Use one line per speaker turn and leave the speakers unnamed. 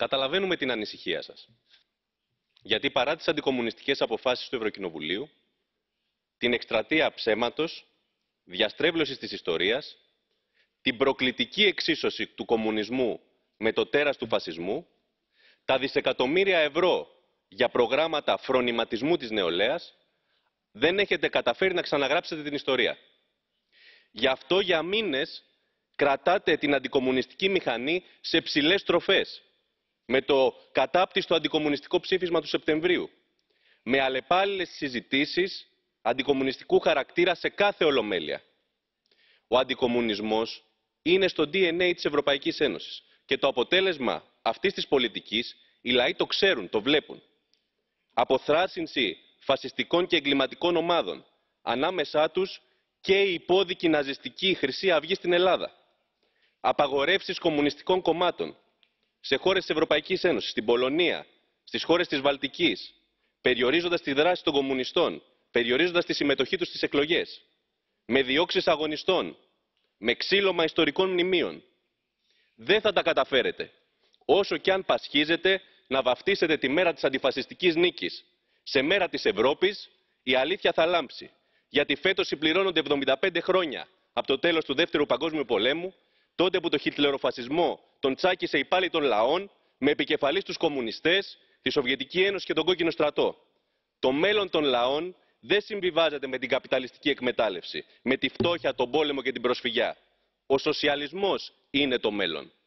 Καταλαβαίνουμε την ανησυχία σας. Γιατί παρά τις αντικομμουνιστικές αποφάσεις του Ευρωκοινοβουλίου, την εκστρατεία ψέματος, διαστρέβλωσης της ιστορίας, την προκλητική εξίσωση του κομμουνισμού με το τέρας του φασισμού, τα δισεκατομμύρια ευρώ για προγράμματα φρονηματισμού της νεολαίας, δεν έχετε καταφέρει να ξαναγράψετε την ιστορία. Γι' αυτό για μήνες κρατάτε την αντικομμουνιστική μηχανή σε ψηλές τροφές, με το κατάπτυστο αντικομμουνιστικό ψήφισμα του Σεπτεμβρίου, με αλλεπάλληλες συζητήσεις αντικομμουνιστικού χαρακτήρα σε κάθε ολομέλεια. Ο αντικομμουνισμός είναι στο DNA της Ευρωπαϊκής Ένωσης και το αποτέλεσμα αυτής της πολιτικής οι λαοί το ξέρουν, το βλέπουν. Αποθράσινση φασιστικών και εγκληματικών ομάδων, ανάμεσά τους και η υπόδικη ναζιστική Χρυσή Αυγή στην Ελλάδα. Απαγορεύσεις κομμουνιστικών κομμάτων σε χώρες της Ευρωπαϊκής Ένωσης, στην Πολωνία, στις χώρες της Βαλτικής, περιορίζοντας τη δράση των κομμουνιστών, περιορίζοντας τη συμμετοχή τους στις εκλογές, με διώξεις αγωνιστών, με ξύλωμα ιστορικών μνημείων. Δεν θα τα καταφέρετε, όσο κι αν πασχίζετε να βαφτίσετε τη μέρα της αντιφασιστικής νίκης. Σε μέρα της Ευρώπης η αλήθεια θα λάμψει, γιατί φέτος συμπληρώνονται 75 χρόνια από το τέλος του Δεύτερου Παγκόσμιου Πολέμου, τότε που το χιτλεροφασισμό τον τσάκισε υπάλληλοι των λαών, με επικεφαλής τους κομμουνιστές, τη Σοβιετική Ένωση και τον Κόκκινο Στρατό. Το μέλλον των λαών δεν συμβιβάζεται με την καπιταλιστική εκμετάλλευση, με τη φτώχεια, τον πόλεμο και την προσφυγιά. Ο σοσιαλισμός είναι το μέλλον.